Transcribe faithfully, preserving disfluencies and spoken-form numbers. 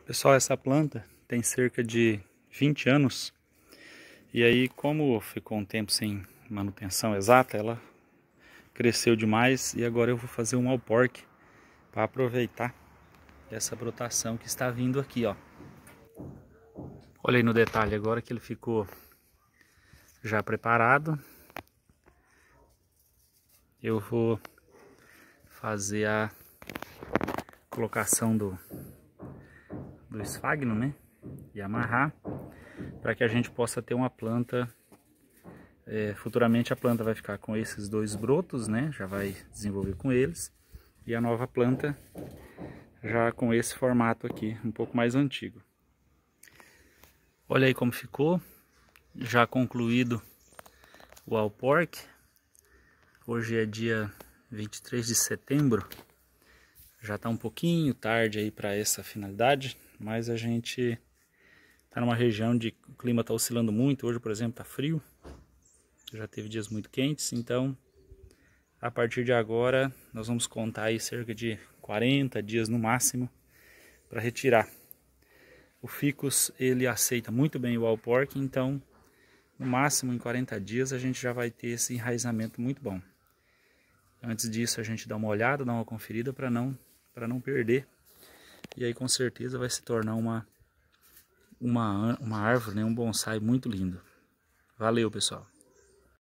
Pessoal, essa planta tem cerca de vinte anos e aí, como ficou um tempo sem manutenção exata, ela cresceu demais e agora eu vou fazer um alporque para aproveitar essa brotação que está vindo aqui, ó. Olha aí no detalhe agora que ele ficou já preparado. Eu vou fazer a colocação do do esfagno, né, e amarrar para que a gente possa ter uma planta. É, futuramente a planta vai ficar com esses dois brotos, né, já vai desenvolver com eles, e a nova planta já com esse formato aqui, um pouco mais antigo. Olha aí como ficou, já concluído o alporque. Hoje é dia vinte e três de setembro, já está um pouquinho tarde aí para essa finalidade, mas a gente está numa região de o clima está oscilando muito. Hoje, por exemplo, está frio, já teve dias muito quentes, então a partir de agora nós vamos contar aí cerca de quarenta dias no máximo para retirar. O ficus ele aceita muito bem o alporque, então no máximo em quarenta dias a gente já vai ter esse enraizamento muito bom. Antes disso a gente dá uma olhada, dá uma conferida para não para não perder, e aí com certeza vai se tornar uma uma uma árvore, né, um bonsai muito lindo. Valeu, pessoal!